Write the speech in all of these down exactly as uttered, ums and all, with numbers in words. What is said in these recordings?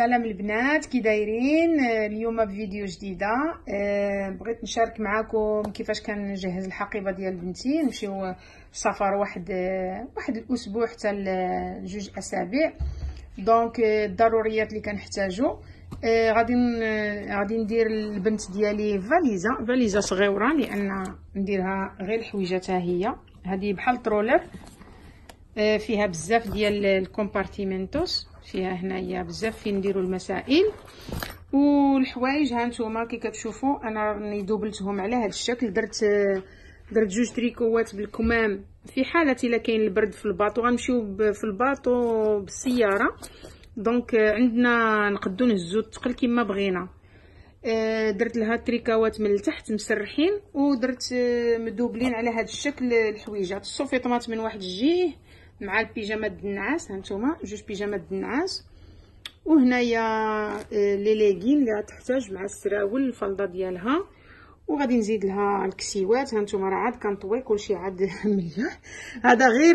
سلام البنات، كي دايرين؟ اليوم بفيديو جديده. أه بغيت نشارك معكم كيفاش كنجهز الحقيبه ديال بنتي. نمشيو سفر واحد أه واحد الاسبوع حتى لجوج اسابيع. دونك الضروريات اللي كنحتاجو أه غادي غادي ندير البنت ديالي فاليزه فاليزه صغيره، لان نديرها غير الحويجات. ها هي هذه بحال طرولر، أه فيها بزاف ديال الكومبارتيمنتوس، فيها هنايا بزاف فين نديروا المسائل والحوايج. ها نتوما كي كتشوفوا انا راني دوبلتهم على هذا الشكل. درت درت جوج تريكوات بالكمام في حاله الا كاين البرد في الباطو. غنمشيو في الباطو بالسياره، دونك عندنا نقدو نهزو الثقل كما بغينا. درت لها تريكوات من التحت مسرحين، ودرت مدوبلين على هذا الشكل الحويجات. السوفيطمات من واحد الجهه مع البيجامات د النعاس. هانتوما جوج بيجامات د النعاس، وهنايا لي ليغين اللي غتحتاج مع السراول الفلضه ديالها. وغادي نزيد لها الكسيوات. هانتوما راه عاد كنطوي كلشي عاد مليح. هذا غير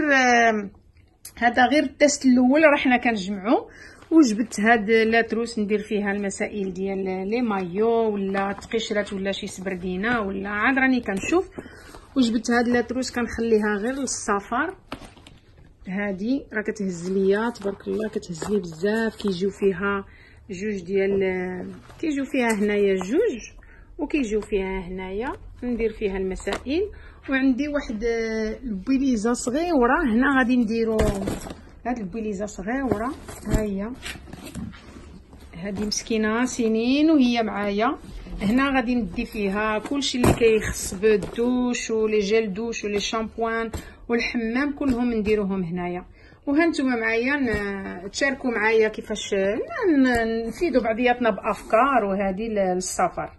هذا غير التست الاول راه حنا كنجمعو. وجبت هاد لاتروس ندير فيها المسائل ديال لي مايو ولا تقشرات ولا شي سبردينه، ولا عاد راني كنشوف. وجبت هاد لاتروس كنخليها غير للسفر. هادي راه كتهز ليا تبارك الله، كتهز لي بزاف. كيجيو فيها جوج ديال كيجيو فيها هنايا جوج، وكيجيو فيها هنايا ندير فيها المسائل. وعندي واحد البوليزه صغيره هنا غادي نديرو هاد البوليزه صغيره. ها هي هادي مسكينه سنين وهي معايا. هنا غادي ندي فيها كلشي اللي كيخص بالدوش ولي جيل دوش ولي شامبوان والحمام، كلهم نديروهم هنايا. وهانتوما معايا تشاركوا معايا كيفاش نفيدوا بعضياتنا بافكار وهذه للسفر.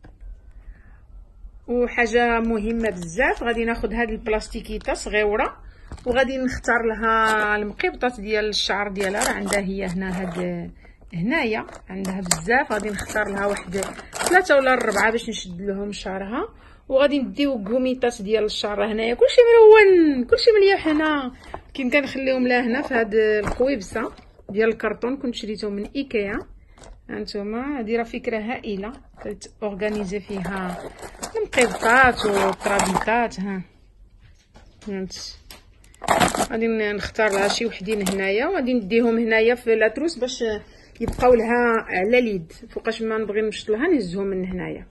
وحاجه مهمه بزاف، غادي ناخذ هذه البلاستيكيته صغيره وغادي نختار لها المقيبطات ديال الشعر ديالها. راه عندها هي هنا هاد هنايا عندها بزاف. غادي نختار لها واحد ثلاثه ولا اربعه باش نشد لهم شعرها. وغادي نديو كوميطات ديال الشعر هنايا، كلشي ملون كلشي مليح. هنا كي كنخليهم لها هنا في هاد الخويبسه ديال الكرتون، كنت شريتهم من ايكيا. هانتوما هادي راه فكره هائله تورغانيزي فيها المقيبطات والطرابيطات. ها فهمت. غادي نختار لها شي وحدين هنايا، وغادي نديهم هنايا في لاتروس باش يبقاو لها على اليد. فوقاش ما نبغي نمشط لها نهزهم من هنايا.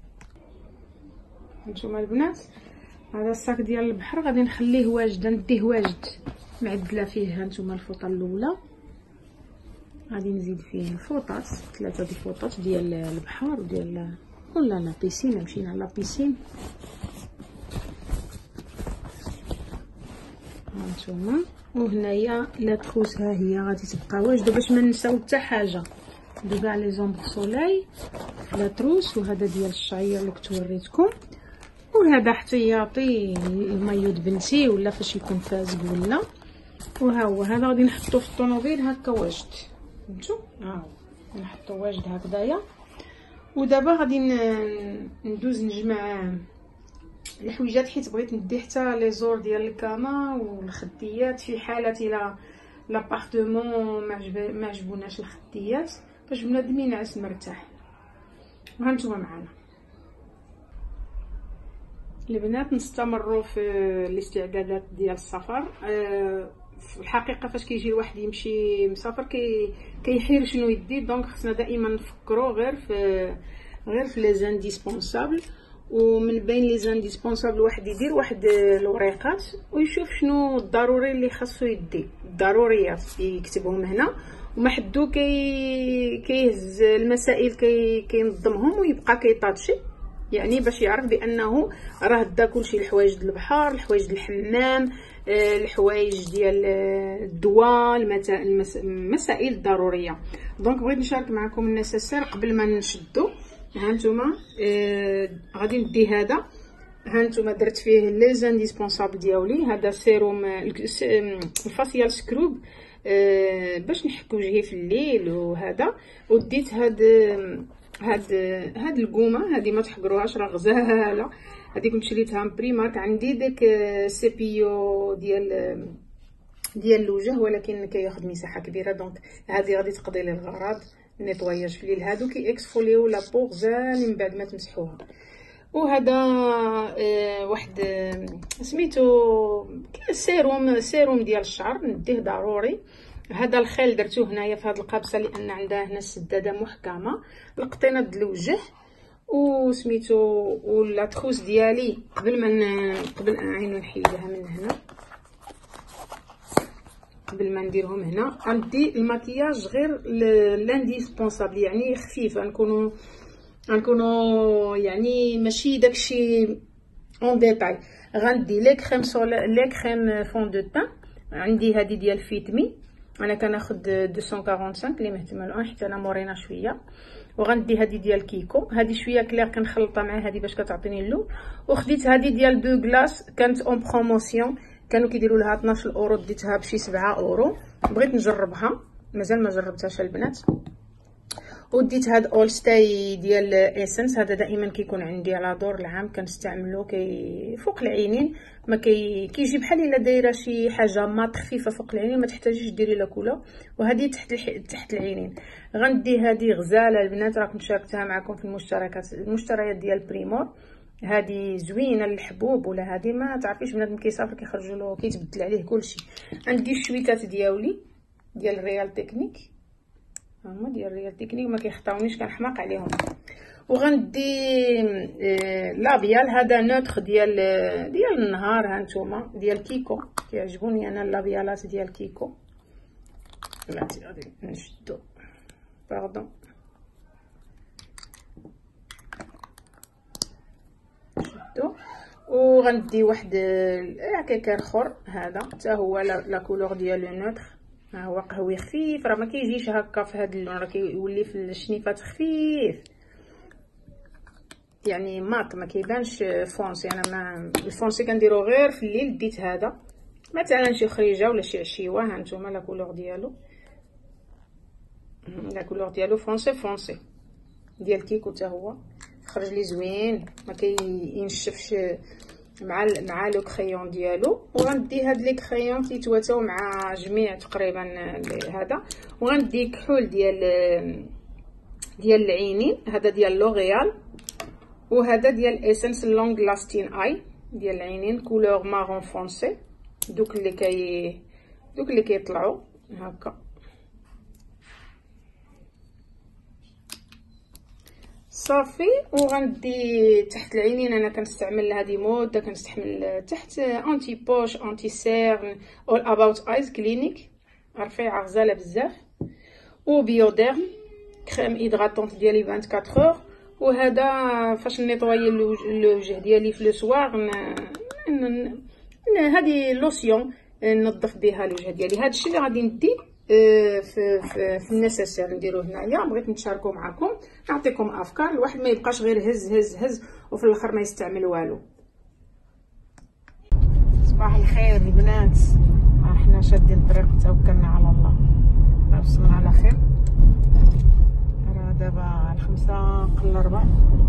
هانتوما البنات هذا الصاك ديال البحر غادي نخليه واجد، نديه واجد معدله فيه. هانتوما الفوطه الاولى غادي نزيد فيه الفوطات، ثلاثه د الفوطات ديال البحر وديال ولا لا بيسين. مشينا على بيسين. هانتوما وهنايا لاتروس ها هي غادي تبقى واجده باش ما نساو حتى حاجه. دو كاع لي زومبر سولاي لاتروس. وهذا ديال الشعير اللي كنت وريتكم. وهذا احتياطي المايو د بنتي ولا فاش يكون فازق ولا. وها هو هذا غادي نحطو في الطونوبيل هكا واجد. فهمتوا؟ ها هو نحطو واجد هكذايا. ودابا غادي ندوز نجمع الحويجات، حيت بغيت ندي حتى لي زور ديال الكاما والخديات في حاله الى لابارتمون ما عجبوناش الخديات، باش بنادم ينعس مرتاح. وهانتوما معانا البنات نستمروا في الاستعدادات ديال السفر. أه في الحقيقه فاش كيجي الواحد يمشي مسافر كي كيحير شنو يدي. دونك خصنا دائما نفكروا غير في غير في لي زانديسبونسابل. ومن بين لي زانديسبونسابل واحد يدير واحد الوريقات ويشوف شنو الضروري اللي خاصو يدي. الضروريات يكتبهم هنا، وما حدو كي كيهز المسائل كي كينظمهم ويبقى كيطاطشي، يعني باش يعرف بانه راه دا كلشي. الحوايج ديال البحر، الحوايج ديال الحمام، الحوايج ديال الدواء، المسائل الضروريه. دونك بغيت نشارك معكم النساسير قبل ما نشدو. هانتوما آه غادي ندي هذا. هانتوما درت فيه لي زانديسبونسابل ديالي. هذا سيروم الفاسيال سكروب آه باش نحك وجهي في الليل. وهذا وديت هاد هاد هاد القومه هذه ما تحقروهاش راه غزاله. هذه كنت شريتها من بريمارك. عندي ديك سي بيو ديال ديال الوجه، ولكن كياخذ مساحه كبيره. دونك هذه غادي تقضي لي الغرض. نيطواياج في الليل. هادو كي اكسفوليو لا بوغ زاني من بعد ما تمسحوها. وهذا آه واحد آه سميتو سيروم سيروم ديال الشعر نديه ضروري. هذا الخيل درتوه هنايا في هذه القابصه لان عندها هنا السداده محكمه. القطينه الوجه وسميتو ولا تخوس ديالي قبل ما قبل عينو نحيدها من هنا قبل ما نديرهم هنا. غندي المكياج غير لانديسبونسابل يعني خفيف، غنكونوا غنكونوا يعني ماشي داكشي اون ديتاي. غندي لي كريم سولا لي كريم فون دو تان. عندي هذه ديال فيتمي، انا كناخذ مئتين وخمسة وأربعين اللي محتمل حيت انا مورينا شويه. وغندي هذه ديال كيكو، هذه شويه كلير كنخلطها مع هذه باش كتعطيني اللون. وخديت هذه ديال بو غلاس كانت اون بروموسيون، كانوا كيديروا لها اثناش اورو، ديتها بشي سبعة اورو. بغيت نجربها مازال ما جربتهاش البنات. وديت هاد اول ستاي ديال اسنس، هذا دائما كيكون عندي على دور العام كنستعملو كي فوق العينين، ما كي كيجي بحال الا دايره شي حاجه مات خفيفه فوق العينين ما تحتاجيش ديري لا كولا. وهذه تحت الح... تحت العينين. غندي هذه غزاله البنات راكم شاركتها معكم في المشتركات المشتريات ديال بريمور. هذه زوينه للحبوب، ولا هذه ما تعرفيش بنادم كيسافر كيخرجوا له كيتبدل عليه كلشي. عندي الشويتات ديالي ديال ريال تكنيك، هما ديال ريال تكنيك ما كيخطاونيش كنحماق عليهم. وغندي آه لابيال، هذا نوتر ديال ديال النهار، ها نتوما ديال كيكو كيعجبوني انا اللابيالات ديال كيكو. بلاتي غادي نشدو باردون نشدو. وغندي واحد هكاك اخر، هذا حتى هو لا كولور ديال نوتر، ها هو قهوي خفيف، راه ما كيجيش هكا في هذا اللون، راه كيولي في الشنيفات خفيف يعني ماط ما كيبانش فونسي. انا ما الفونسي كنديرو غير في الليل. ديت هذا مثلا شي خريجه ولا شي عشيوه، ها نتوما لا كولور ديالو لا كولور ديالو فونسي فونسي ديال كيكو، حتى هو خرج لي زوين ما كينشفش مع مع لو كريون ديالو. وغندي هاد لي كريون كيتواتاو مع جميع تقريبا هذا. وغندي كحول ديال ديال العينين، هذا ديال لوريال، وهذا ديال اسنس لونغ لاستين اي ديال العينين كولور مارون فونسي. دوك اللي كي دوك اللي كيطلعوا هكا صافي. وغندي تحت العينين انا كنستعمل هذه مده كنستحمل تحت انتي بوش انتي سيرن اول اباوت ايز كلينيك رفيعه غزاله بزاف. وبيوديرم كريم هيدراتونت ديالي أربعة وعشرين اور. وهذا فاش نيطوايي الوجه ديالي في لو سوار هذه لوسيون ننظف بها الوجه ديالي. هذا الشيء اللي غادي ندي في في, في النسيسير نديرو هنايا. بغيت نشاركو معكم نعطيكم افكار، الواحد ما يبقاش غير هز هز هز وفي الاخر ما يستعمل والو. صباح الخير البنات، احنا شادين الطريق توكلنا على الله. وصلنا على خير، راه دابا الخمسة قل ربع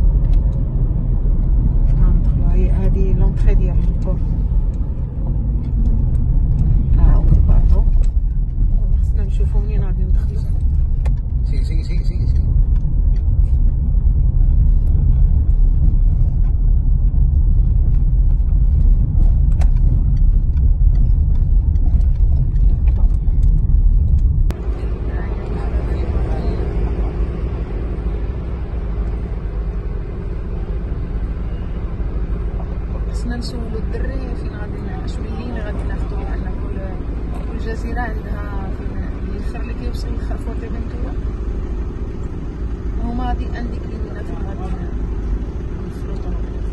غندخلو. هي هادي لونطري ديال البور، ها هو الباطو. خصنا نشوفو منين غادي ندخلو. سي سي سي سي سي خصنا نسولو الدري فين غادي اش من لين غادي ناخدو، لان كل كل جزيره عندها فين الاخر اللي كيوصل لخرفوط بنتوما هما غادي عندك لينا فين غادي نفرطو.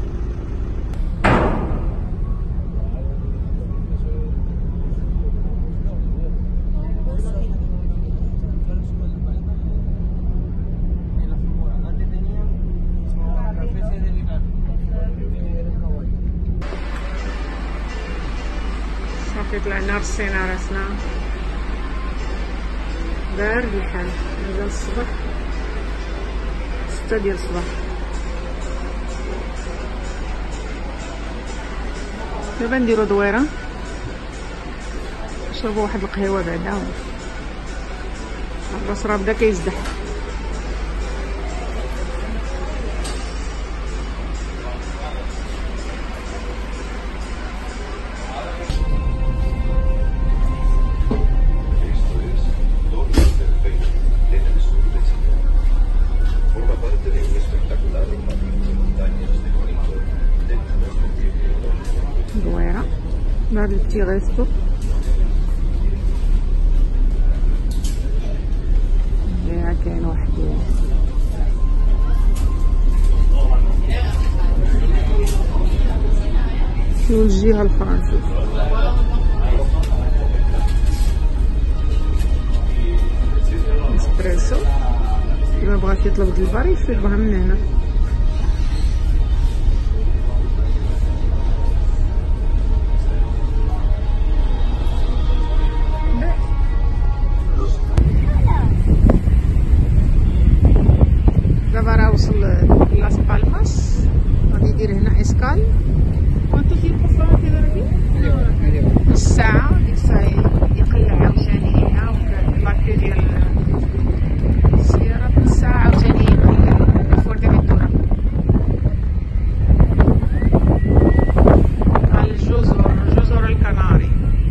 صافي طلعنا رصينا راسنا بارد الحال. مازال الصباح ستة ديال الصباح. دابا نديرو دويره نشربو واحد القهيوه بعدا، الراس راه بدا كيزدح. هذا البتي غيستو ها كاين واحد شنو الجهة الأخرى نشوف اسبريسو إلا بغات يطلب د الباريس يطلبها من هنا. دابا راه وصل لاس بالماس غادي يدير هنا اسكال. كنتو تيبقى فرونتي دربي نص ساعة ديك الساعة يقلع عاوتاني هنا وكلاكي ديال السيارة نص ساعة عاوتاني يقلع فورتيفنتورا على الجزر جزر الكناري.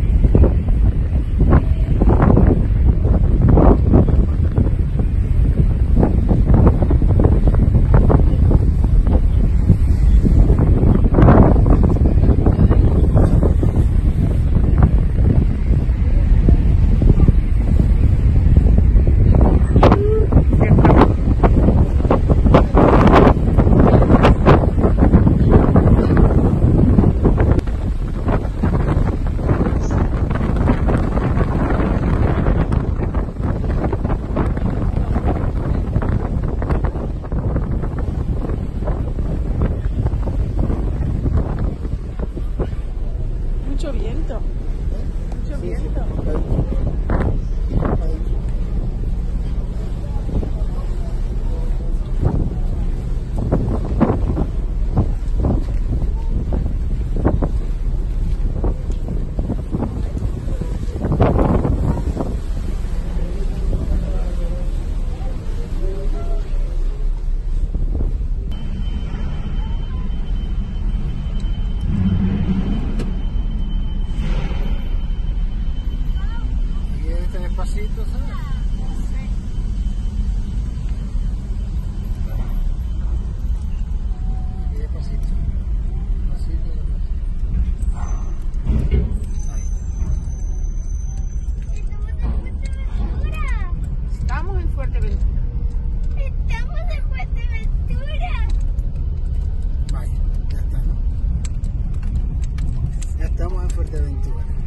Mucho viento, mucho viento. Despacito, ¿sabes? Y despacito. Despacito, despacito. Estamos en Fuerteventura. Estamos en Fuerteventura. Vaya, ya está, ¿no? Ya estamos en Fuerteventura.